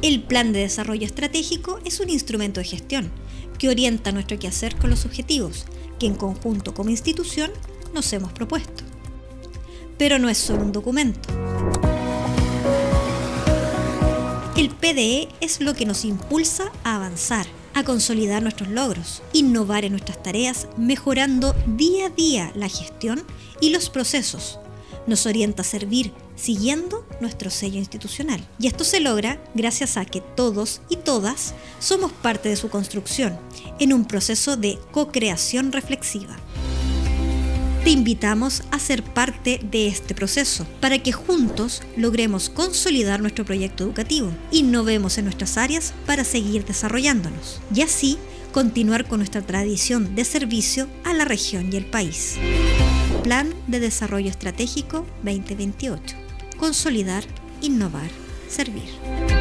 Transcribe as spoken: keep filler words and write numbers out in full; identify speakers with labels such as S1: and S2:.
S1: El Plan de Desarrollo Estratégico es un instrumento de gestión que orienta nuestro quehacer con los objetivos que en conjunto como institución nos hemos propuesto. Pero no es solo un documento. El P D E es lo que nos impulsa a avanzar, a consolidar nuestros logros, innovar en nuestras tareas, mejorando día a día la gestión y los procesos. Nos orienta a servir siguiendo nuestro sello institucional. Y esto se logra gracias a que todos y todas somos parte de su construcción, en un proceso de co-creación reflexiva. Te invitamos a ser parte de este proceso para que juntos logremos consolidar nuestro proyecto educativo, innovemos en nuestras áreas para seguir desarrollándonos y así continuar con nuestra tradición de servicio a la región y el país. Plan de Desarrollo Estratégico veinte veintiocho. Consolidar, innovar, servir.